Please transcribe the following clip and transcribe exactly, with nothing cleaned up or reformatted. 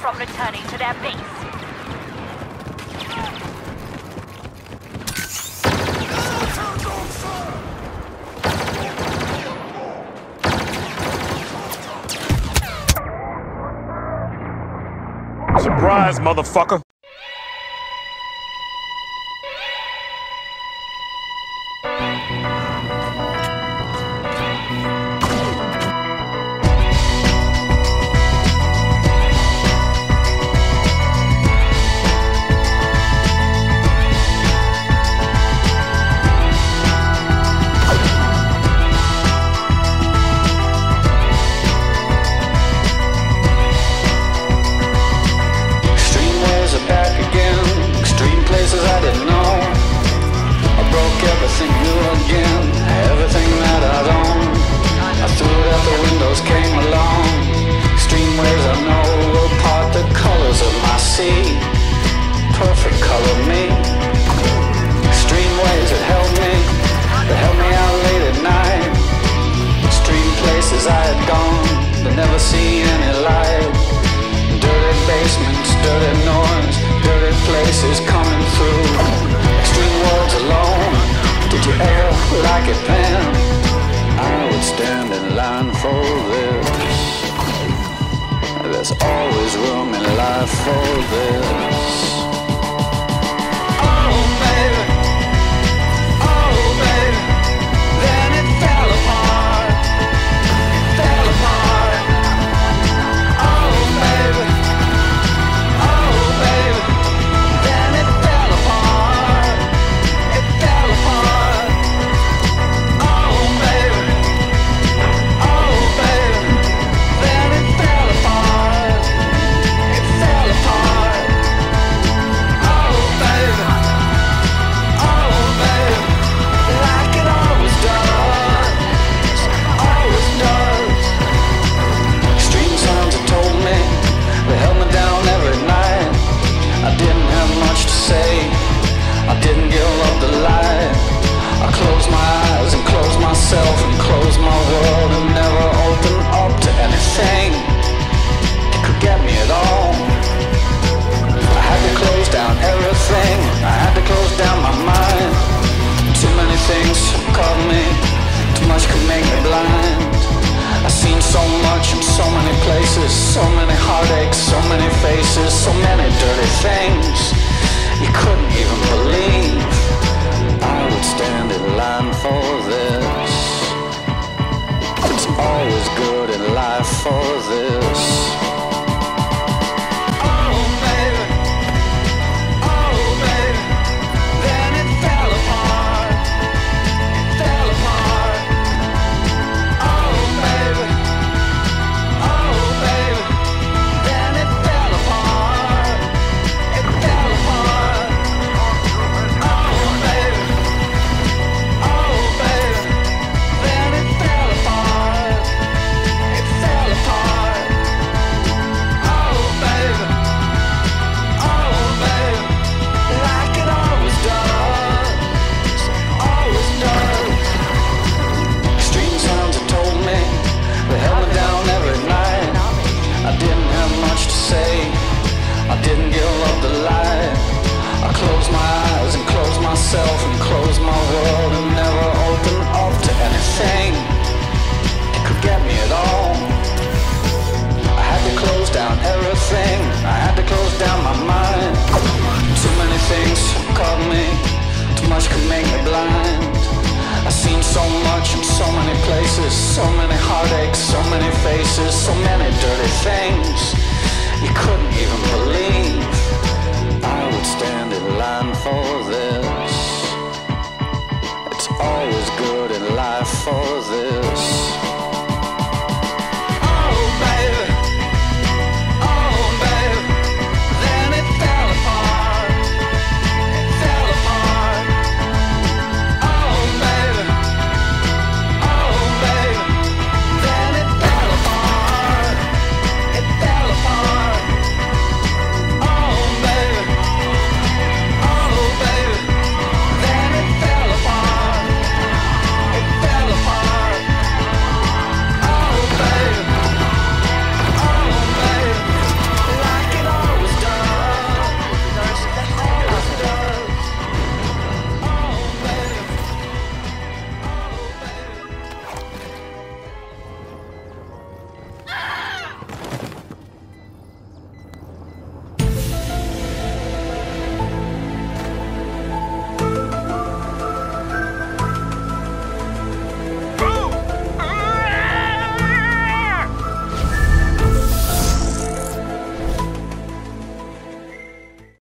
from returning to their base. Surprise, motherfucker! Perfect color me. Extreme ways that help me, that help me out late at night. Extreme places I had gone, but never see any light. Dirty basements, dirty noise, dirty places coming through. Extreme words alone, did you ever like it then? I would stand in line for this. There's always room in life for this. And close my world and never open up to anything that could get me at all. I had to close down everything, I had to close down my mind. Too many things caught me, too much could make me blind. I've seen so much in so many places, so many heartaches, so many faces, so many dirty things you couldn't even believe. I would stand in line for this. It's always good in life for this. And close my world and never open up to anything that could get me at all. I had to close down everything, I had to close down my mind. Too many things caught me, too much could make me blind. I've seen so much in so many places, so many heartaches, so many faces, so many dirty things you couldn't even believe.